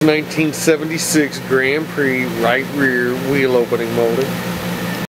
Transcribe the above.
1976 Grand Prix right rear wheel opening molding.